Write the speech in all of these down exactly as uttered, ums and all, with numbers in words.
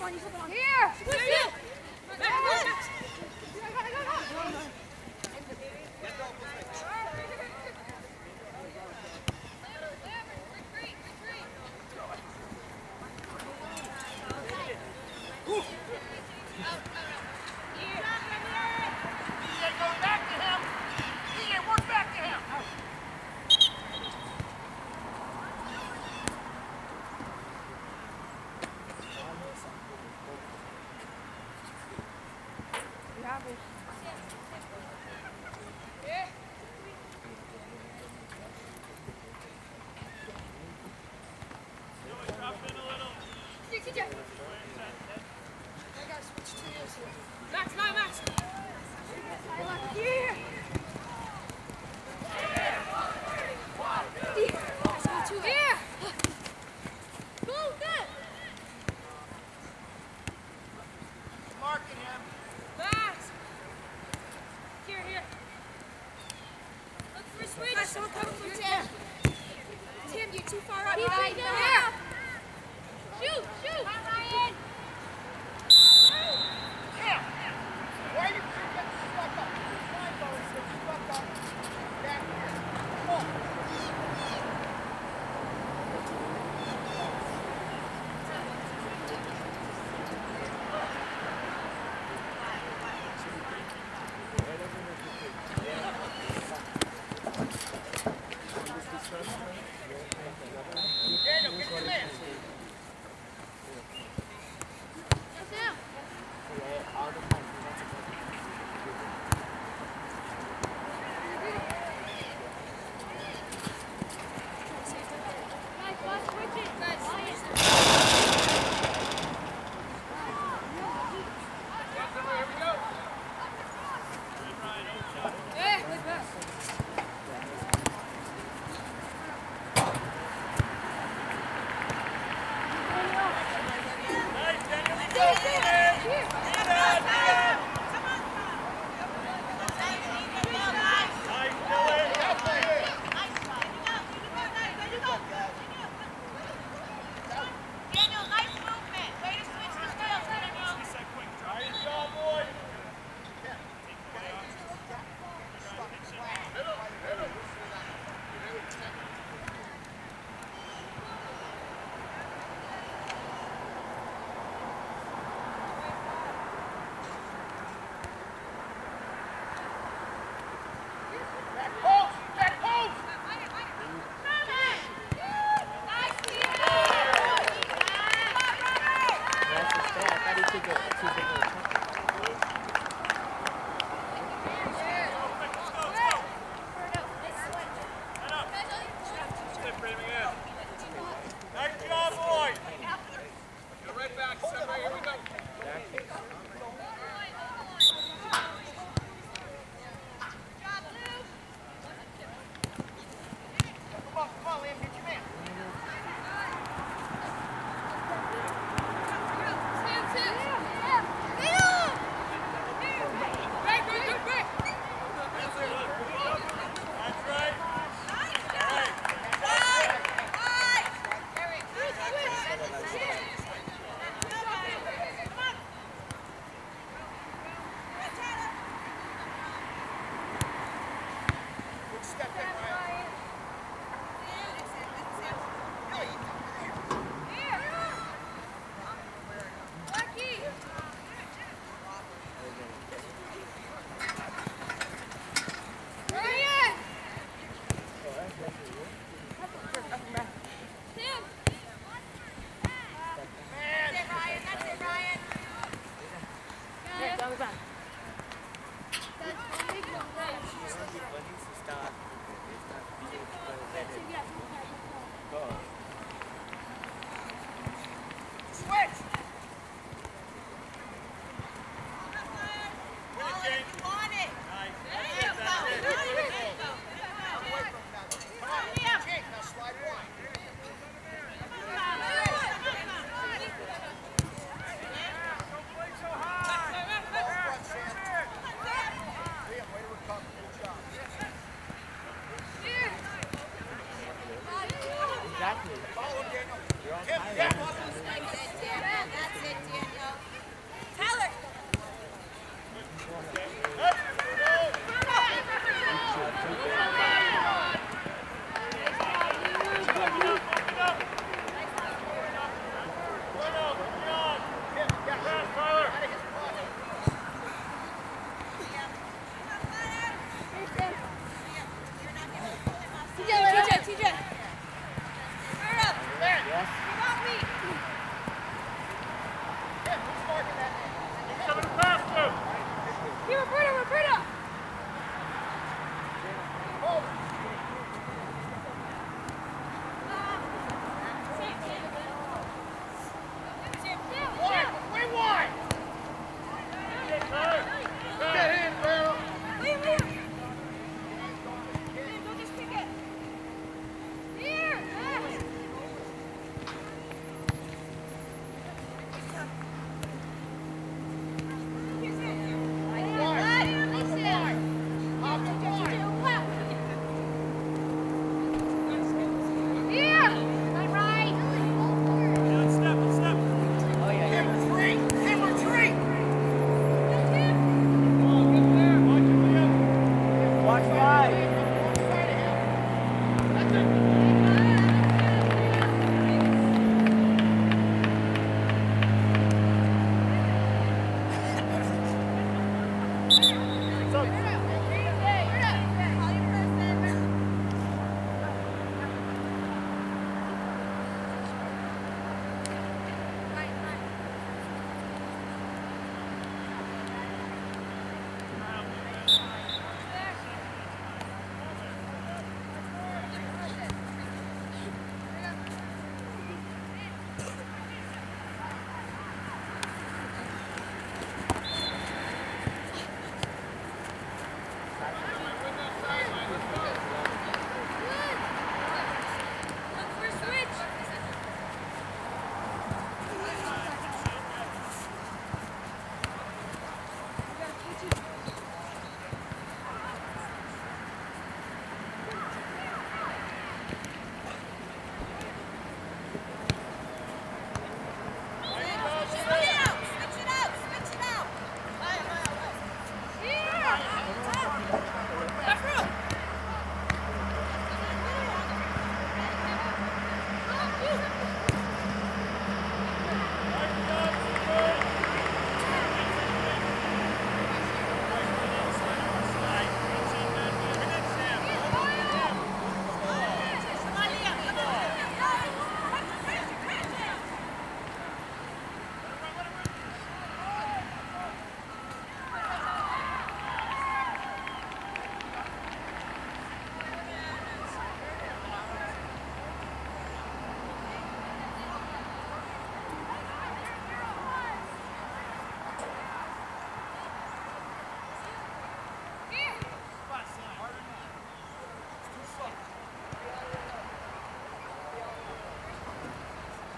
on, you slipping on. Here! Switch it! Max, Max, Max! Here! Here! Go, good! Marking him. Max! Here, here. Look for a switch. Max, someone coming from Tim. Tim, you're too far up. Right, here! Shoot, shoot! Hi, Ryan! Why are you getting stuck up?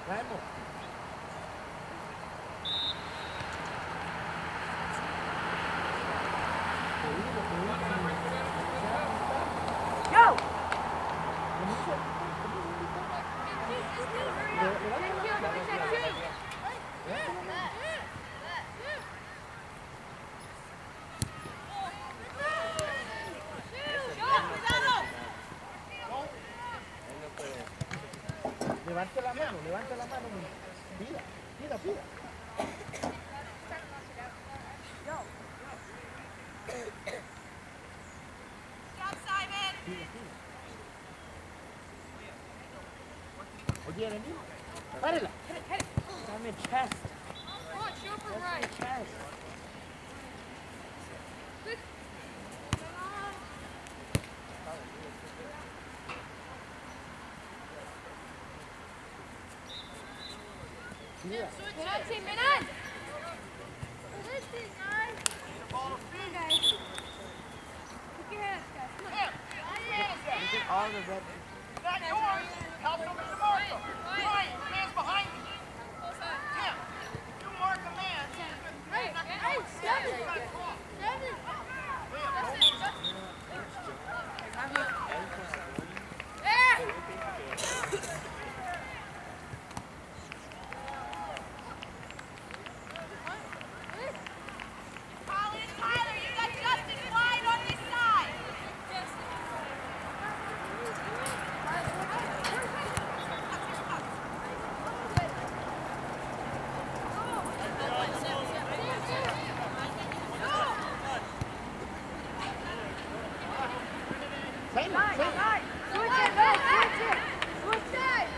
Traemos. Go! Levante la mano, levante la mano. Pida, pida, pida. Oye, Erendil, párela. Dame chest. Come on, show for right. Chest. Mira. Menon, team, Menon! Listen, guys. Come on, guys. Put your hands, guys. Come on. Look at all the red. Not yours. Help him to mark him. Ryan, the man's behind you. Tim, you mark a man. Hey, hey, seven. Seven. Colin, Tyler, you got Justin wide on this side. Simon, Simon. Switch it, man. Switch it. Switch it.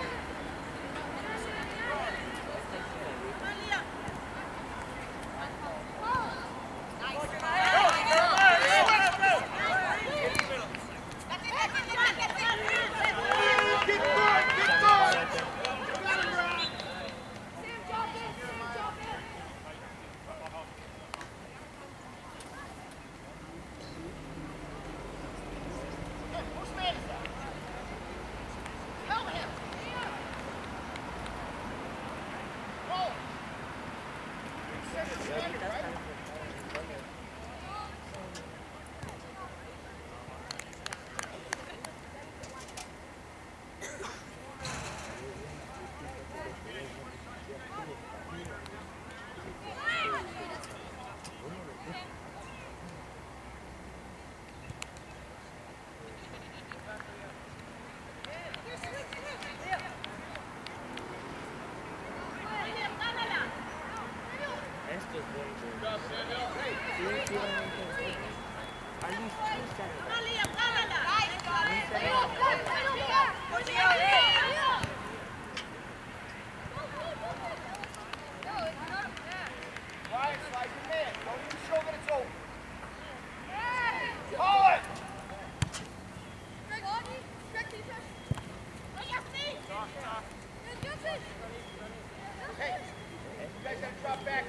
Whose man is that? Tell him. Oh. He says it's standard, right? Ryan, slide your man. Don't even show that it's over. Call it. Hey, you guys gotta drop back.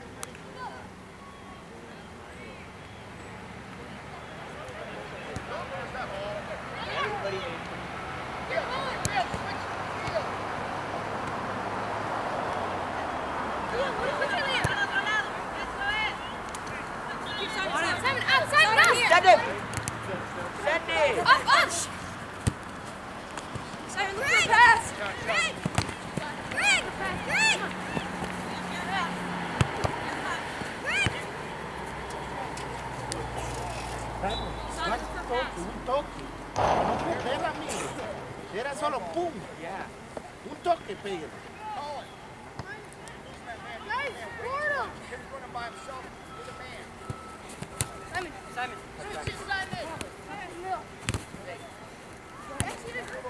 Simon, out, Simon, out! Send it. Send it. Up, up! Simon, look for the pass! Greg! Greg! Greg! Greg! Simon, un toque, un toque. No perder a mí. Era solo pum. Ya. Un toque, pégale. Call it. Guys, board him! Tim's running by himself. You're the man. Simon. Simon. Switch it, Simon. Simon, no. Exit it.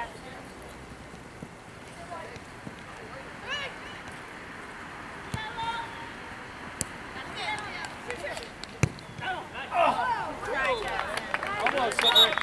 Almost, Sudbury.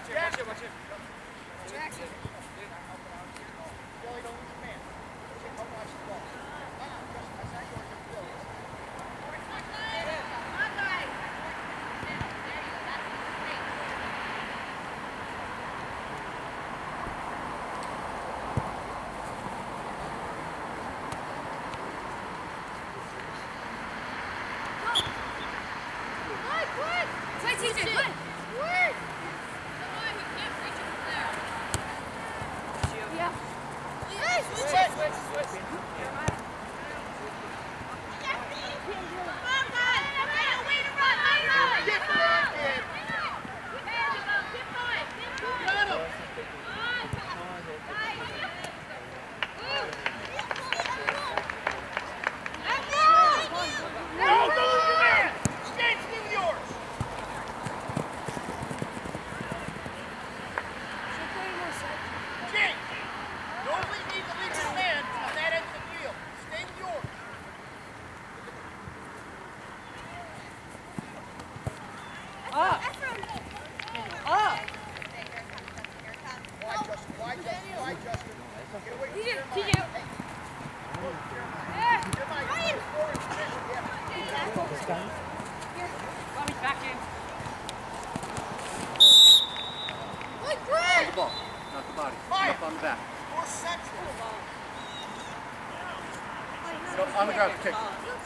Watch it, watch it, watch it. Jackson. Billy, don't lose your man. Come watch the ball. Ah, Justin, that's not yours. It's Billy's. On the ground, kick.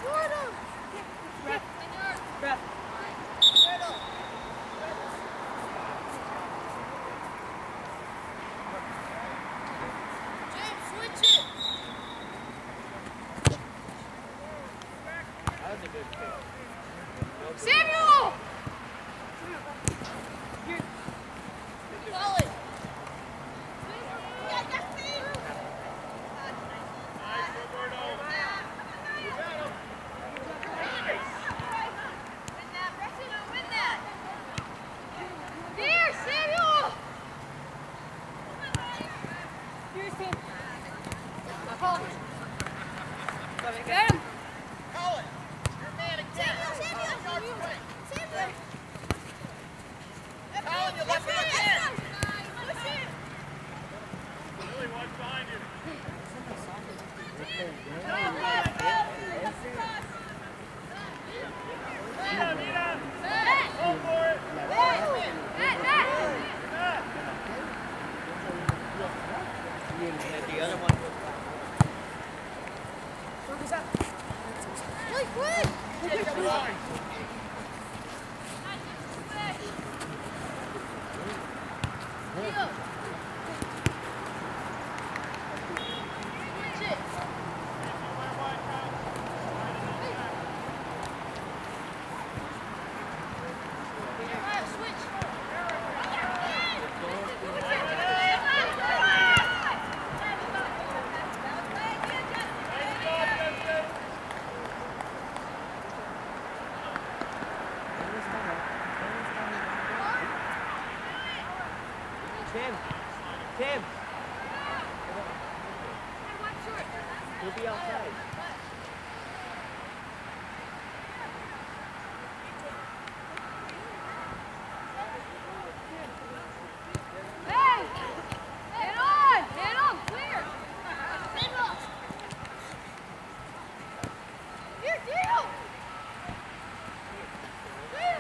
James, switch it. That was a good kick. Samuel! Call it. Get him! Colin, your man again. Samuel, Samuel, Samuel! Colin, you left him again. Billy, watch behind you. Mira, mira. Go for it. The other one was Quick, quick! Tim, Tim. He'll be outside. Hey! Head on! Head on! Clear! Here, deal! Clear!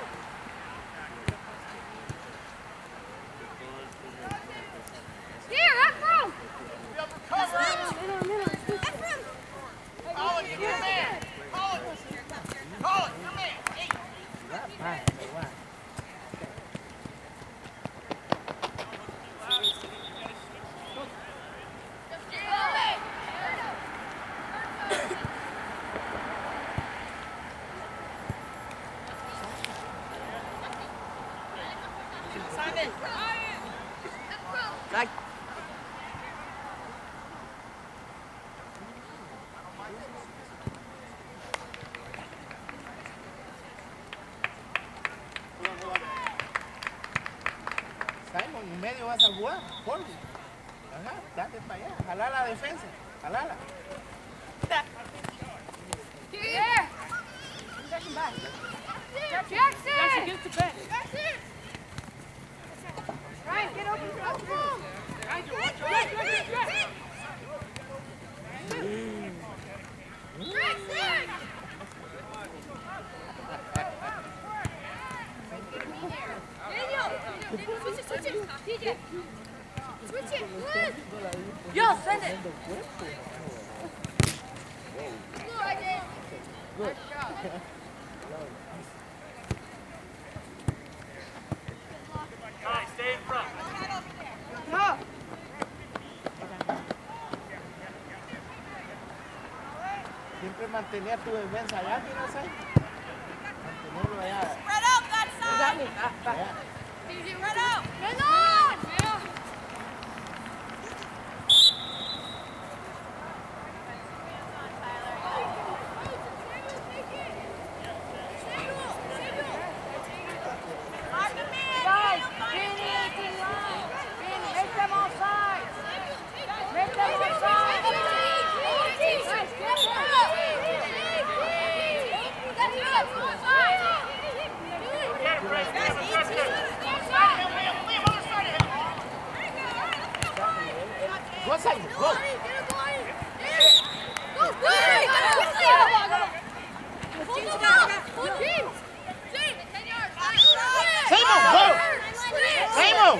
Here, Ephraim! Be able to cover it. Ephraim! Colin, you're your man. Colin. Colin, your man. Hey. Simon! Like. Simon, en medio vas a jugar, Jorge. Ajá, date para allá, jalá la defensa, jalala. Here! Jackson back. Jackson! Jackson, get to bed. Jackson! T J. Switch it. Yo, send it. Good, I did. Good. Guys, stay in front. No. Siempre mantenía tu defensa allá, mira, ¿sabes? Mantenerlo allá. Spread out that side. Allá. Spread out. Get on. Go, Simon, go! Simon, go! Simon!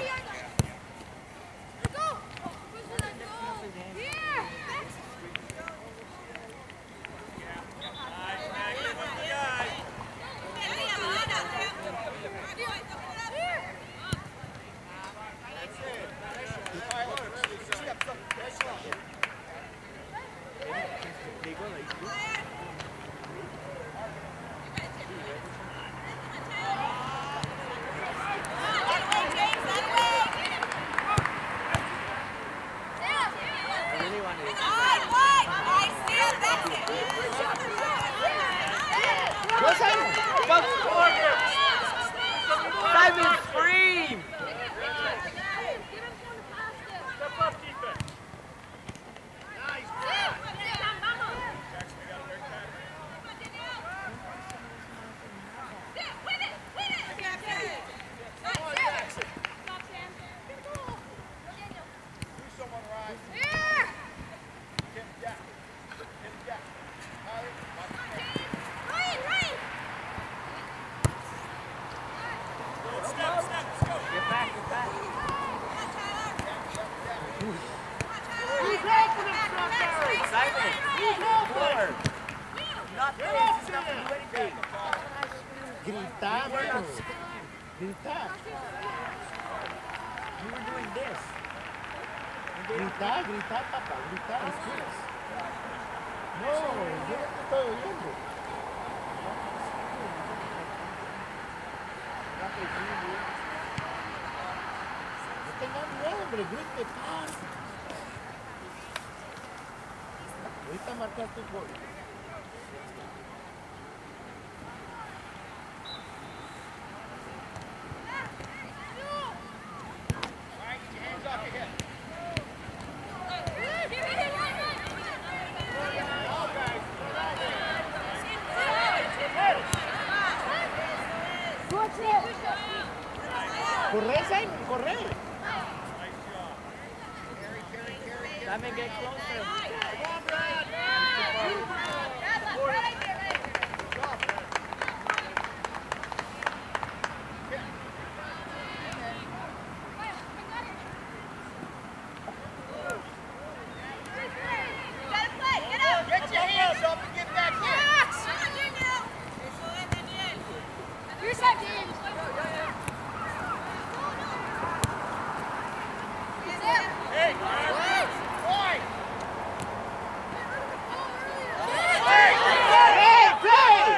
Simon, scream! Step up, defense. Gritar, mano. Gritar. You were doing this. Gritar, gritar, papá. Gritar, escuchas. No, yo no te estoy oyendo. No tengas miedo, hombre. Grite, paz. Ahorita marcaste un gol. Corre, Simon, corre. Simon, get closer. Get your hands up and get back here. Here's that game. Hey, boy. Hey, play!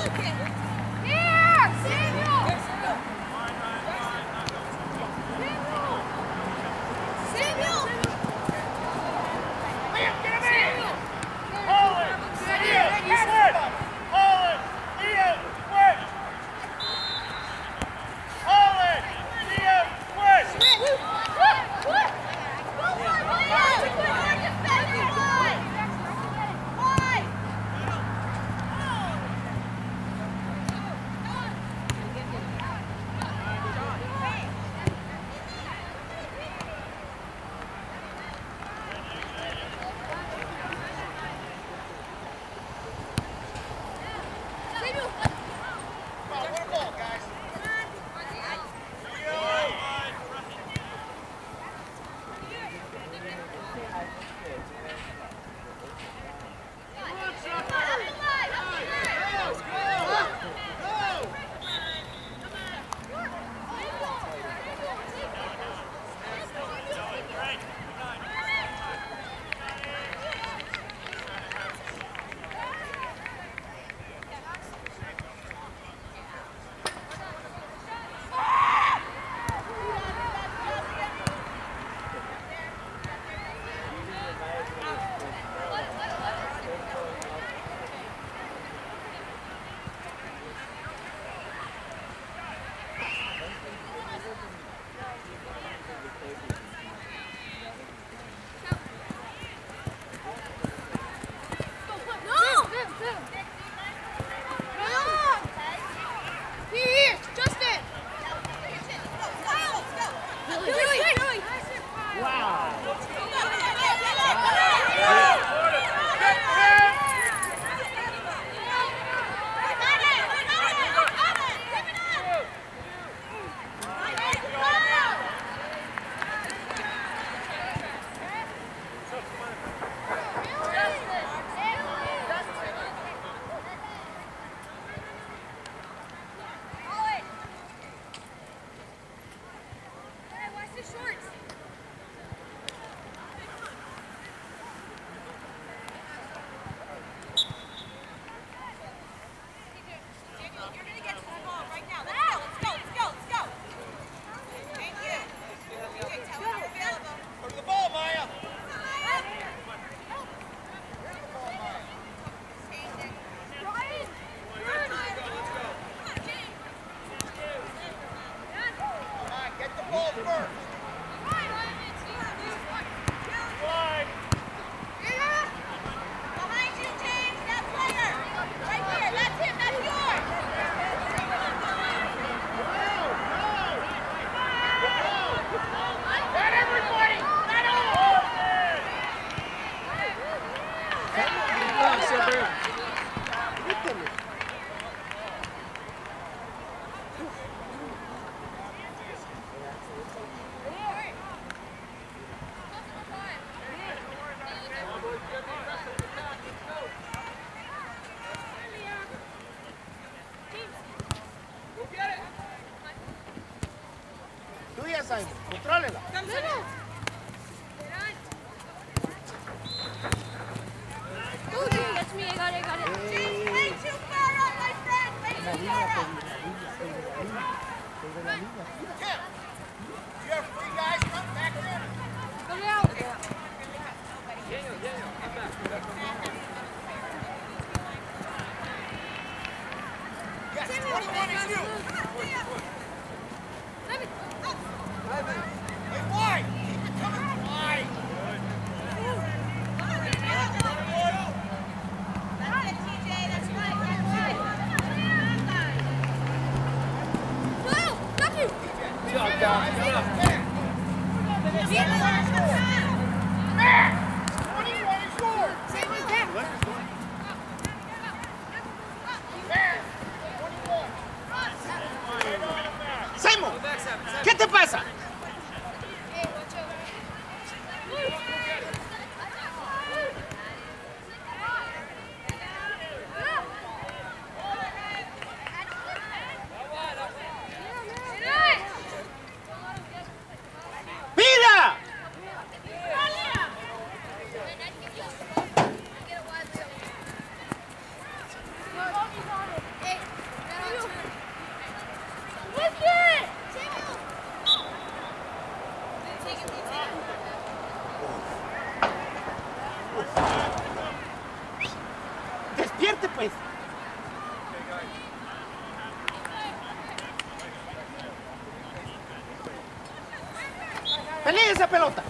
Simon. Contrólela. That's me. I got it. I got it. Hey, too far up, my friend. Way la too línea, far Pedro, up. la línea, Pedro, la línea. Pedro, la línea. Tim, you have three guys come back there. Go down. Daniel, Daniel, come back. Yes, twenty-one is you. Hey, wide. Keep it coming wide. That's it, T J. That's right. That's right. Whoa! Got you. Good job, guys. Good job. Matt, twenty-one is yours. Simon, ¿qué te pasa? ¡Mira! Vente pues. Pelea esa pelota.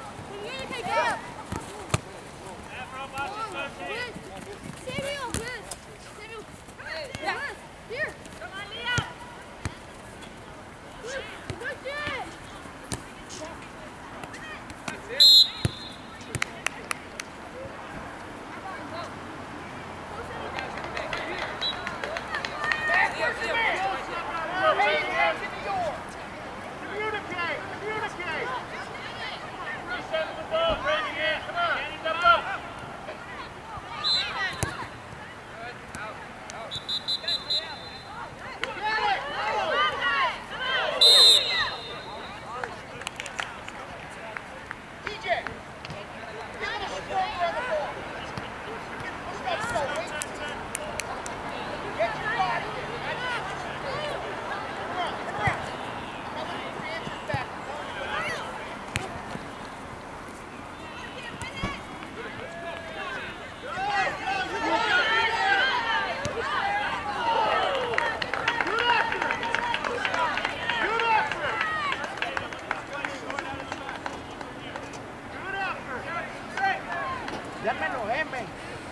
Ya me enojé, men.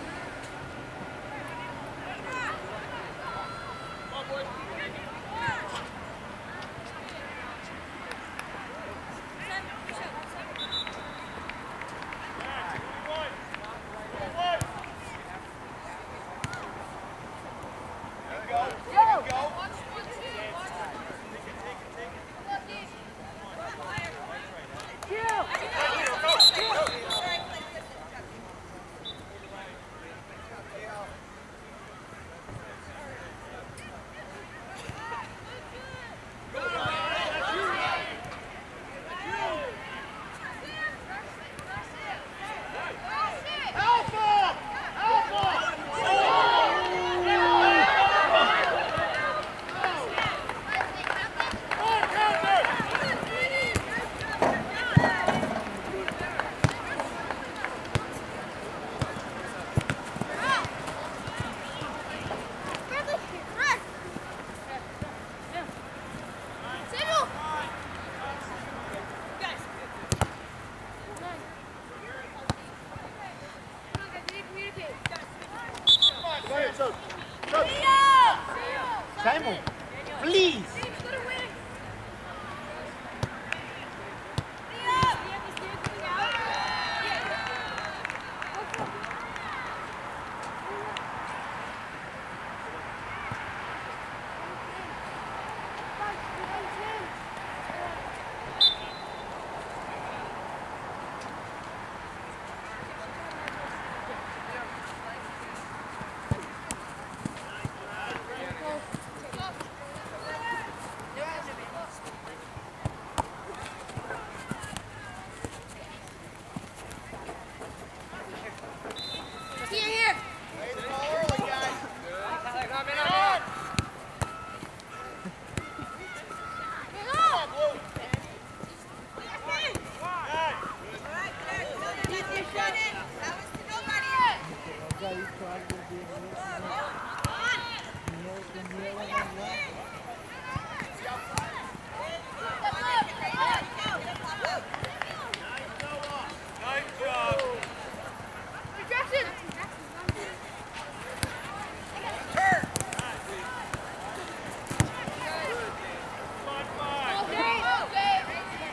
Simon, please. That was to nobody.